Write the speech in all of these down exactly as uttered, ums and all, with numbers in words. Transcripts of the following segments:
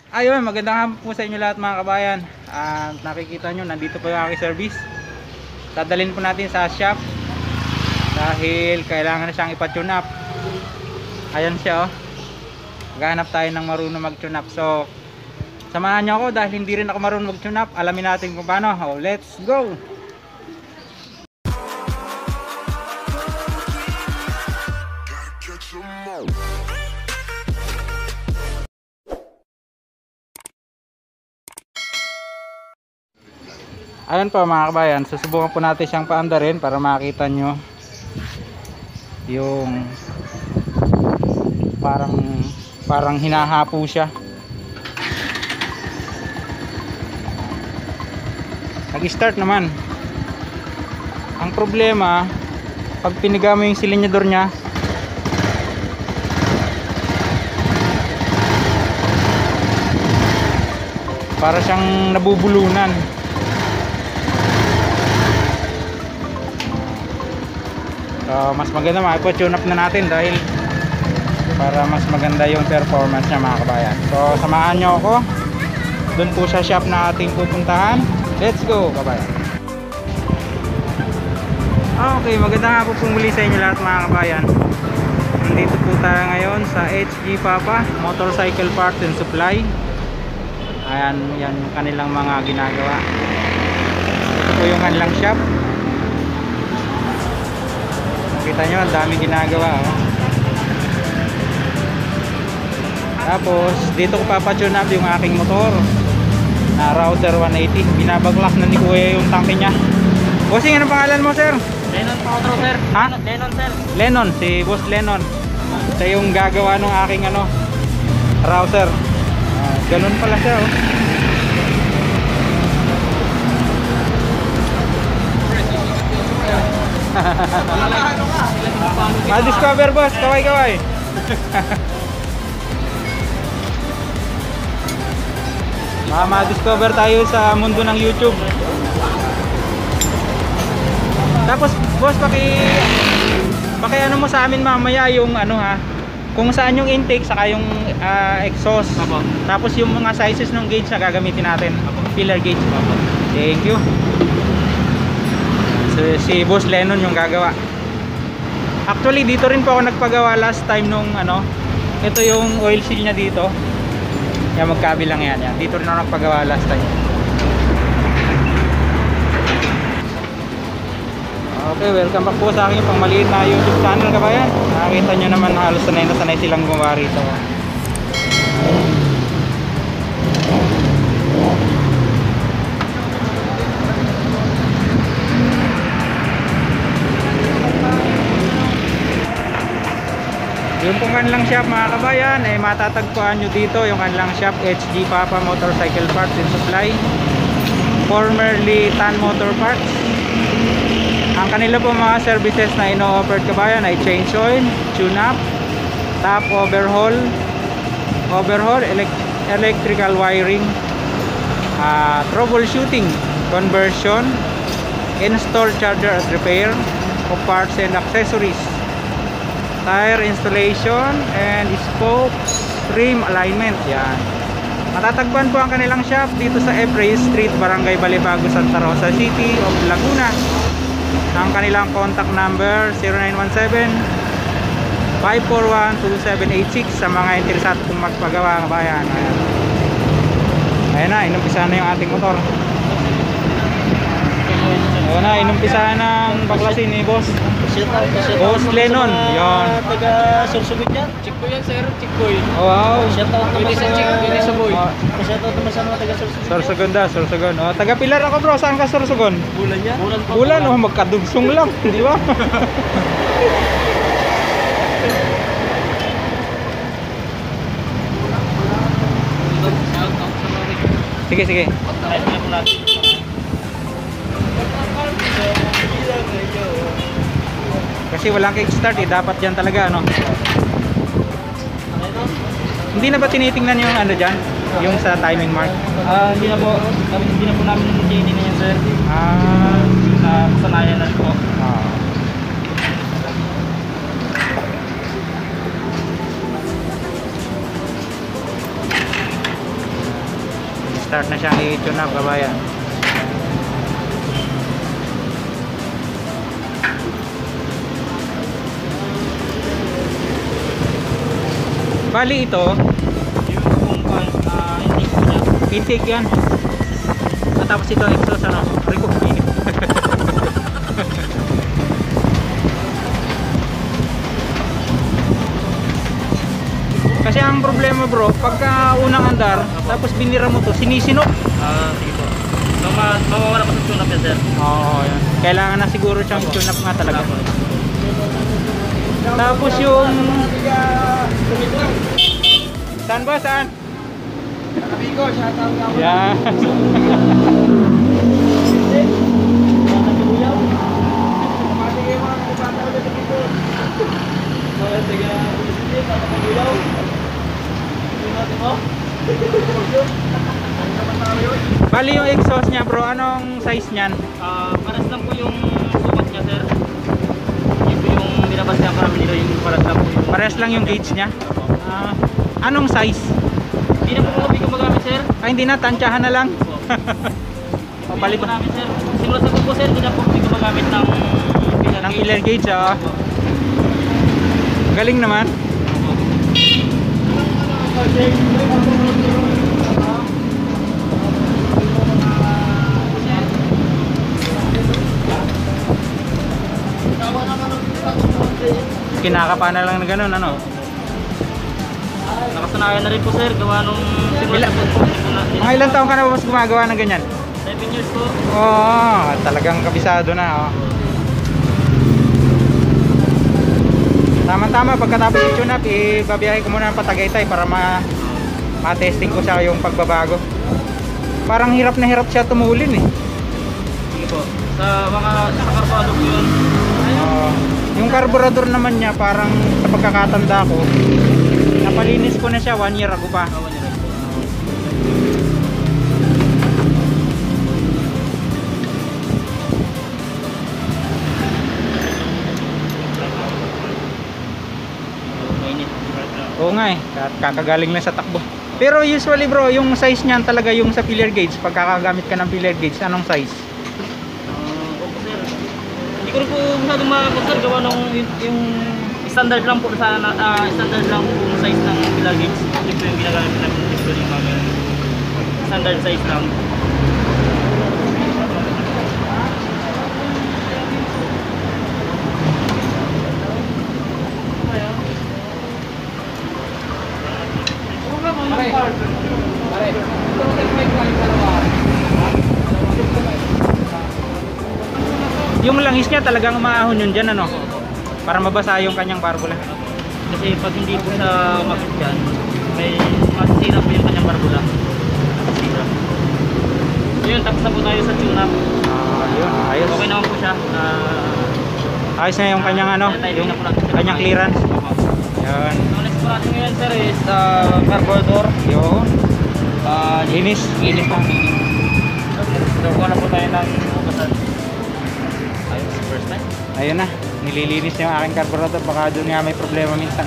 Ayun, magandang hapon po sa inyo lahat mga kabayan. At uh, nakikita nyo, nandito po yung aking service. Dadalhin po natin sa shop dahil kailangan na siyang ipa-tune up. Ayan siya oh. Maghanap tayo ng marunong mag-tune up. So, samahan nyo ako dahil hindi rin ako marunong mag-tune up. Alamin natin kung paano. Oh, let's go! Ayan po mga kabayan, susubukan po natin siyang paandarin para makita nyo yung parang parang hinahapo siya. Nag-start naman. Ang problema, pag piniga mo yung silinyador nya, para siyang nabubulunan. So, mas maganda makipag-tune up na natin dahil para mas maganda yung performance niya mga kabayan. So, samahan nyo ako. Doon po sa shop na ating pupuntahan. Let's go kabayan. Okay, maganda nga po pong muli sa inyo lahat mga kabayan. Nandito po tayo ngayon sa H G Papa Motorcycle Parts and Supply. Ayan, yan yung kanilang mga ginagawa. Ito po yung kanilang shop. Kita nyo, ang daming ginagawa oh. Tapos dito ko papatune up yung aking motor na Router one eighty. Binabaglak na ni kuya yung tangke nya. Bossing, anong pangalan mo sir? Lennon Paulo sir. Ha? Lennon sir. Lennon, si boss Lennon. Siya yung gagawa ng aking ano router. uh, Ganun pala siya oh. Ma-discover boss, kaway-kaway. Ma-discover tayo sa mundo ng YouTube. Tapos boss, paki paki ano mo sa amin mamaya yung ano ha, kung saan yung intake saka yung uh, exhaust. Apo. Tapos yung mga sizes ng gauge na gagamitin natin. Apo. Filler gauge. Apo. Thank you. Si Boss Lennon yung gagawa. Actually dito rin po ako nagpagawa last time nung ano, ito yung oil seal nya dito. Yan, magkabilang yan, yan. Dito rin ako nagpagawa last time. Okay, welcome back po sa aking pang maliit na YouTube channel kabayan. Nakita nyo naman halos sanay na sanay silang gumawa rito. Yung pong kanilang shop mga kabayan ay eh, matatagpuan nyo dito yung kanilang shop H G Papa Motorcycle Parts and Supply, formerly Tan Motor Parts. Ang kanila po mga services na ino-offer kabayan ay change oil, tune up, top overhaul, overhaul, elect electrical wiring, uh, troubleshooting, conversion, install charger at repair of parts and accessories, tire installation and spokes rim alignment. Yan, matatagpuan po ang kanilang shop dito sa Efrain Street, Barangay Balibago, Santa Rosa City of Laguna. Ang kanilang contact number zero nine one seven, five four one, two seven eight six sa mga interesado kung magpagawa kabayan. Ayan. Ayan na, inumpisa na yung ating motor. Ayan na, inumpisa ng baklasin ni boss Boss Lennon. Yon. Taga Sorsogon yan. Chikko yan sir, Chikkoy. Wow. Shout out naman sa Chikkoy sa boy. Shout out naman sa mga taga Sorsogon. Sorsogon da, Sorsogon. Oh, taga Pilar ako bro, saan ka Sorsogon? Bulan yan. Bulan pa. Bulan, oh, magkadugsong lang, di ba? Sige, sige. Kasi walang kickstart eh, dapat yan talaga ano. Hindi na ba tinitingnan yung ano dyan? Yung sa timing mark? Ah, hindi na po. Hindi na po namin tinitingnan yan sir. Ah, na kasanayan na po. ah. Start na siyang i-tune up, kabayan. Bali ito, Yung kung uh, hindi ko niya. intake yan. At tapos ito exhaust, ano? Rico. Kasi ang problema bro, pagka unang andar, tapos binira mo to, sinisinok. Ah, sige po. So, ma mawawala pa sa tune-up yan, sir. Oo, yan. Kailangan na siguro siyang tune up nga talaga. Tapos yung... Saan ba? Saan? Amigo, shoutout ka. Yan. Bali yung exhaust niya bro, anong size niyan? Ah, paras lang po yung sukat niya, sir. Yun po yung binabas niya para nila yung paras lang po yung... Parehas lang yung gauge niya? Ah, anong size? Hindi na po kami gumagamit, sir. Ay hindi na, tansyahan na lang. O, Palit- po namin, sir. Simula sa po, sir, hindi na po kami gumagamit ng filler Ng gauge. filler gauge ah. Galing naman. Kinakapa na lang na ganun, ano? Nakasanayan na rin po, sir. Gawa nung simula Ilan- sa po. Mga ilang taon ka na ba mas gumagawa ng ganyan? seven years po. Oo, talagang kabisado na oh. Tama-tama, pagkatapos yung tune up, ibabiyahe ko muna ng Patagaytay para ma ma-testing ko siya yung pagbabago. Parang hirap na hirap siya tumulin eh. Sige po. Sa mga sa karbado po yun. Oo. Yung carburetor naman niya, parang sa pagkakatanda ko, napalinis ko na siya one year ago pa. Kawan niya rin po. Mainit. Oo nga eh, kakagaling lang sa takbo. Pero usually bro, yung size niyan talaga yung sa filler gauge. Pagkakagamit ka ng filler gauge, anong size? Ah, opo, sir. Hindi ko rin po masyadong makakasal gawa nung yung, yung standard lang po sa ah, standard lang po yung size ng filler gauge. Ito po yung ginagamit namin dito yung mga standard size lang. Yung langis niya talagang umaahon yun dyan, ano? Para mabasa yung kanyang barbula. Kasi pag hindi po siya umakit dyan, may masisira po yung kanyang barbula. Masisira. Yun, tapos na po tayo sa tune-up. Ah, yun, ayos. Okay naman po siya. Uh, Ayos na yung kanyang ano, yung kanyang clearance. Yun. Ang next po natin ngayon, sir, is uh, carburetor. Yun. Uh, Linis. Linis po. So, kuha na po tayo ng ugasan. Ayos, first time. Ayun na, nililinis na yung aking carburetor. Baka doon nga may problema minsan.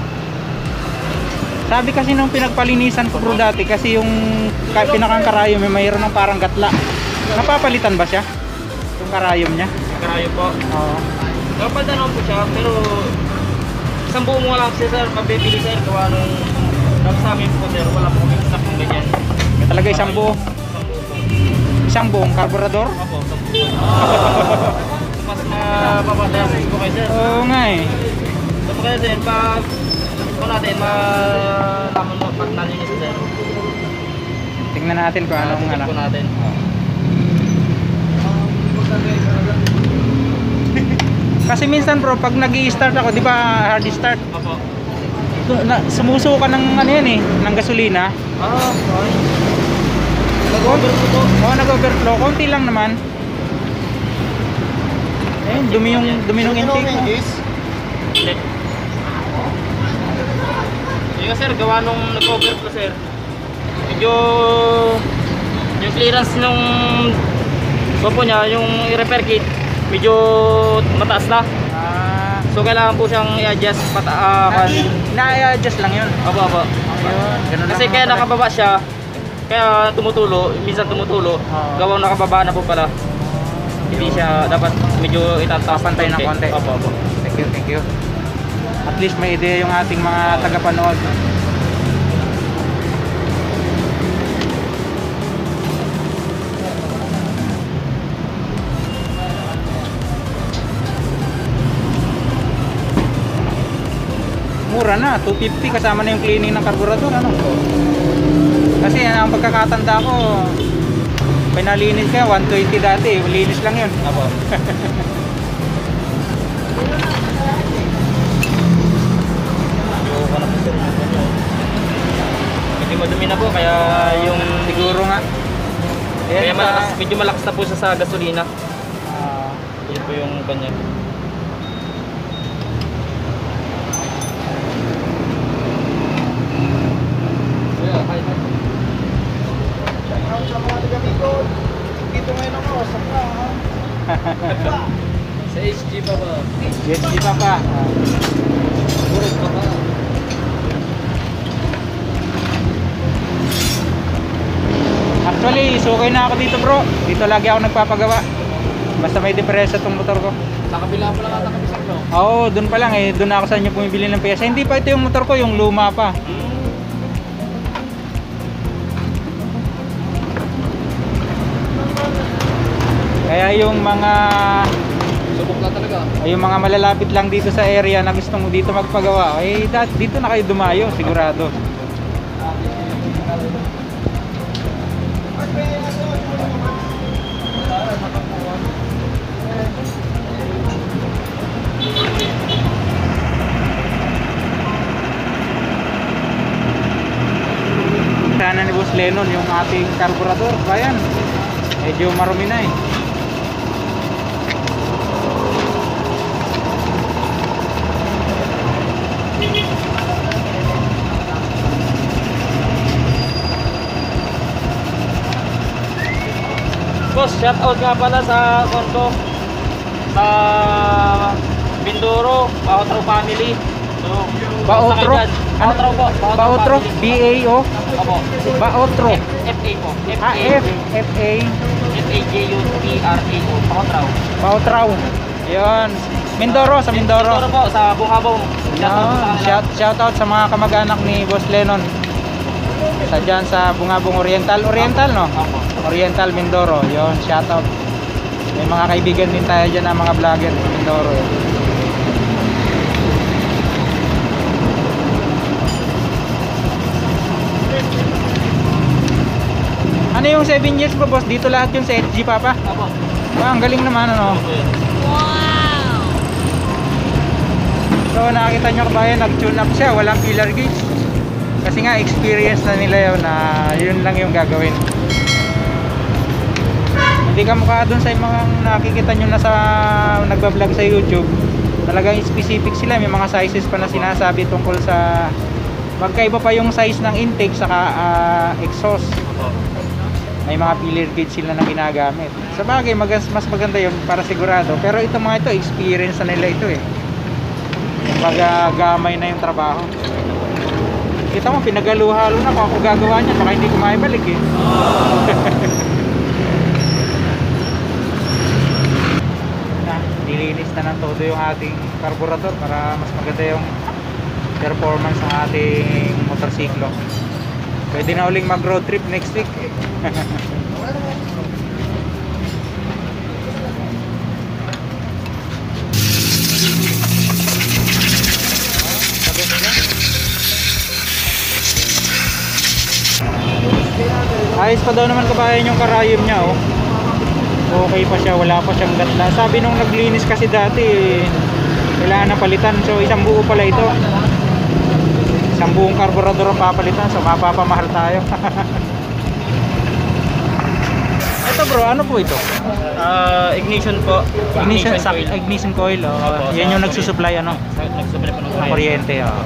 Sabi kasi nung pinagpalinisan ko bro dati, kasi yung ka- pinakang karayom may mayroon ng parang gatla. Napapalitan ba siya? Yung karayom niya? Karayo po. Oo. Kapag ano po siya, pero isang buo mo lang siya, sir, mabibili, sir, gawa nung nung sa amin po, sir, wala po kami stock ng ganyan. May talaga isang buo. Isang buo po. Isang buong carburetor? Opo, isang buo. Mas mapapatayan po kayo, sir. Oo nga eh. So, kaya din, pag po natin, malaman mo pag nalinis, sir. Tingnan natin kung anong Check ano. po natin. Kasi minsan bro, pag nag-i-start ako, di ba hard start? Opo. Na, sumuso ka ng ano yan eh, ng gasolina. Ah, okay. Nag-over po. Oo, nag-overflow. Konti lang naman. Eh, dumi yung dumi ng intake. Hindi. Yung sir, gawa nung nag-overflow, sir. Medyo yung clearance nung popo niya, yung i-repair kit, medyo mataas na. Ah, So kailangan po siyang i-adjust pataakan. na-adjust lang yun. Opo, opo. Ayun, ganun Kasi lang kaya naman pala. nakababa siya, Kaya tumutulo, minsan tumutulo, Oo. gawang nakababa na po pala. Hindi siya dapat medyo itataas Papantay ng konti. Opo, opo. Thank you, thank you. At least may ideya yung ating mga tagapanood. Mura na, two fifty kasama na yung cleaning ng carburetor, ano? Kasi ang pagkakatanda ko, pinalinis ka, one twenty dati, linis lang yun. Opo. Ayoko na po sir. Medyo madumi na po, kaya yung... Siguro nga. Kaya Ayan, malakas, sa- medyo malakas na po siya sa gasolina. Ah, Yun po yung kanya. Dito ngayon ako, saka ha? Sa H G pa ba? yes, di pa pa. Ah. Puro pa ba? Actually, sukay na ako dito bro. Dito lagi ako nagpapagawa. Basta may diferensya tong motor ko. Sa kabila pa lang ata kami sa no? Oo, doon pa lang eh. Doon ako sa inyo bumibili ng piyesa. Hindi pa ito yung motor ko, yung luma pa. Kaya yung mga Subok lang talaga. yung mga malalapit lang dito sa area na gusto mo dito magpagawa, eh dat- dito na kayo dumayo, sigurado. Sana ni Boss Lennon yung ating carburetor, bayan. Medyo marumi na eh. Boss, shout out nga pala sa konto sa Mindoro, Baotro family. So, Baotro? Baotro po. Baotro, family. B A O, Opo. Baotro. F A po. F Ah, A F, F A, F A J U T R A O. Baotro. Baotraw. Yun. Mindoro, sa Mindoro. Mindoro po sa Bungabong. Shout out po sa Yun. kanila. Shout, shout out sa mga kamag-anak ni Boss Lennon. Sa dyan sa Bungabong Oriental. Oriental, no? Opo. Oriental, Mindoro. Yun, shout out. May mga kaibigan din tayo dyan na mga vlogger sa Mindoro. Yun. Ano yung seven years po, boss? Dito lahat yung sa H G, Papa? Opo. Ah, ang galing naman, ano? Opo yun. So nakita nyo kabayan, nag-tune up siya, walang killer gauge. Kasi nga experience na nila yun na yun lang yung gagawin. Hindi ka mukha dun sa mga nakikita nyo na sa nagbablog sa YouTube. Talagang specific sila, may mga sizes pa na sinasabi tungkol sa magkaiba pa yung size ng intake saka ah, exhaust. Opo. May mga filler gauge sila na ginagamit. Sa bagay, magas, mas maganda yun para sigurado. Pero ito mga ito, experience na nila ito eh. Magagamay na yung trabaho. Kita mo, pinagaluhalo na kung ako gagawa niya, baka hindi ko maibalik eh. Na, nilinis na ng todo yung ating carburetor para mas maganda yung performance ng ating motorsiklo. Pwede na uling mag road trip next week. Ayos pa daw naman kabayan yung karayom niya, oh. Okay pa siya, wala pa siyang gatla. Sabi nung naglinis kasi dati, eh, kailangan na palitan. So isang buo pala ito. Isang buong carburetor ang papalitan. So mapapamahal tayo. Ito bro, ano po ito? Ah, ignition po. Ignition, sa, coil. ignition coil. Oh. Opo, Yan sa yung nagsusupply ano? Sa- Nagsusupply po ng kuryente. Kuryente. Oh.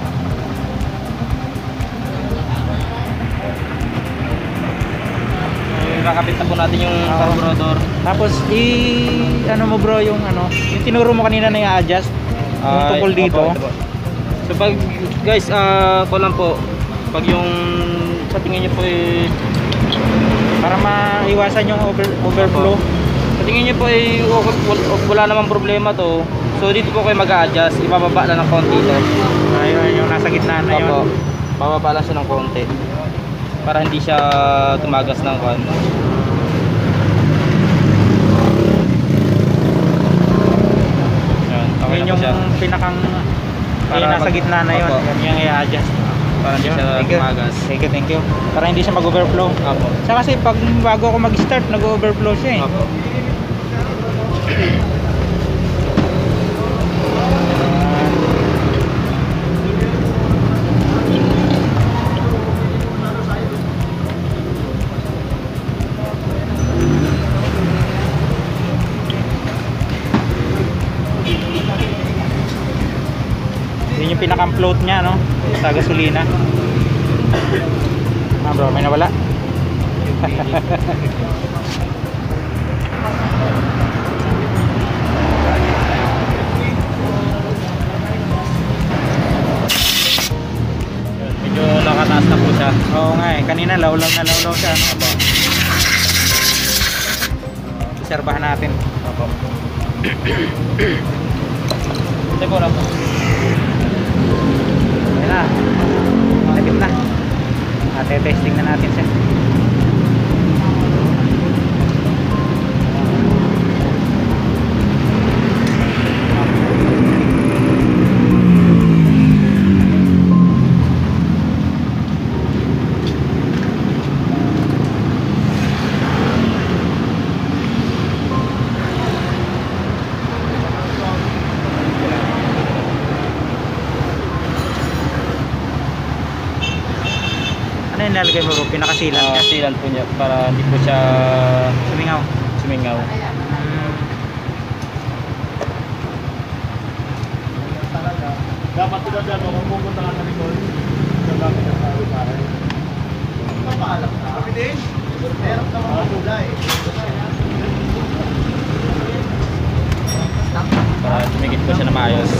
Kakapit na po natin yung Oo. carburetor. Tapos i ano mo bro yung ano, yung tinuro mo kanina na i-adjust yung Ah, tungkol opo, dito. ito po. So pag guys, ah ko lang po, pag yung sa tingin niyo po eh, para maiwasan yung over, overflow. Sa tingin nyo po ay okay, wal- wala namang problema to. So dito po kayo mag-a-adjust, ibababa lang ng konti ito. Ayun yung nasa gitna na Opo, yun. bababa lang siya ng konti. Para hindi siya tumagas ng kon. Yan, okay Yun na po yung siya. pinakang Para yung nasa mag- gitna na yun. Opo. Yan yung i-adjust. Para hindi Yun, siya thank you. tumagas. Thank you, thank you. Para hindi siya mag-overflow. Opo. Sa kasi pag bago ako mag-start, nag-overflow siya eh. Opo. Yun yung pinakang float niya, no? Sa gasolina. Ah bro, may nawala. Medyo nakataas na po siya. Oo nga eh, kanina lawlaw na lawlaw siya, no? Opo. Obserbahan natin. Opo. Teko lang po. Ayan na. Malapit na. Ate, testing na natin siya. Ano yung nalagay mo bro? Pinakasilan Uh, ka? sealant po niya para hindi po siya Sumingaw. sumingaw. Hmm. Dapat sila dyan, kung pupunta ka sa likod, gagamit ang tao para. Kapaalam na. Kami din. Meron ka mga kulay. Para tumigit po siya na maayos.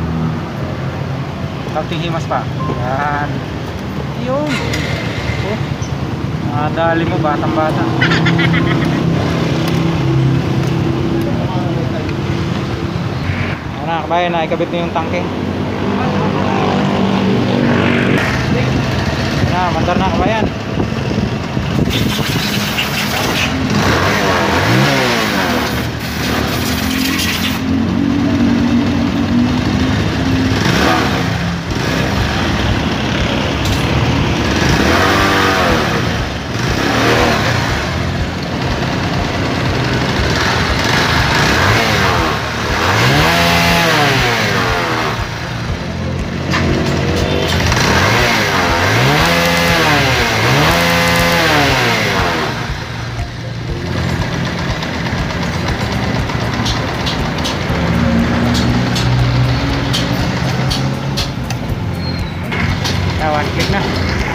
Kaunting himas pa. Yan. Yun. Oh. Ah, dali mo, batang bata. Ano, kabayan, naikabit na yung tangke. Na, mandar na kabayan. Ah, one click na.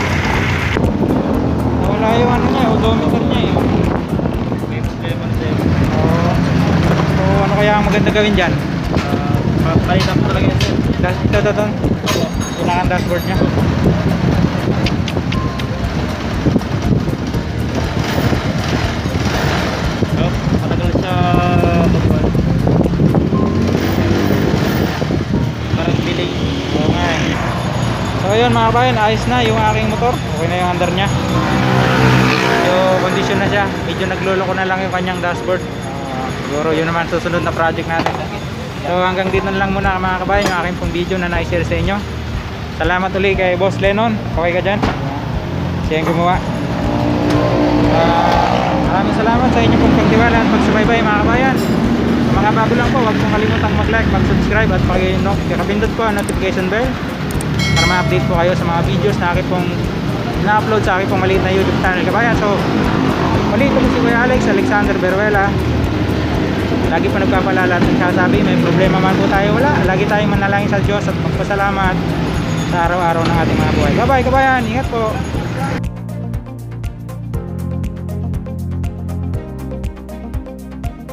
Nawala yung ano niya, odometer niya eh. May problema na sir. Oo. So, ano kaya ang maganda gawin dyan? Uh, Palitan ko talaga yan sir. Das ito, ito, ito. Kailangan dashboard niya. Oh, matagal na siya mag-work. Parang delay. Oo nga eh. So ayun mga kabayan, ayos na yung aking motor. Okay na yung under niya. So condition na siya. Medyo nagluloko na lang yung kanyang dashboard. Uh, siguro yun naman susunod na project natin. So hanggang dito na lang muna mga kabayan yung aking pong video na na-share sa inyo. Salamat ulit kay Boss Lennon. Okay ka dyan? Siya yung gumawa. Uh, maraming salamat sa inyo pong pagtiwala at pagsubaybay mga kabayan. Sa mga bago lang po, huwag pong kalimutang mag-like, mag-subscribe at pakipindot po ang notification bell para ma-update po kayo sa mga videos na aking pong na-upload sa aking pong maliit na YouTube channel kabayan. So muli ito po si Kuya Alex, Alexander Beruela. Lagi po nagpapalala at nagsasabi may problema man po tayo, wala. Lagi tayong manalangin sa Diyos at magpasalamat sa araw-araw ng ating mga buhay. Bye bye kabayan, ingat po.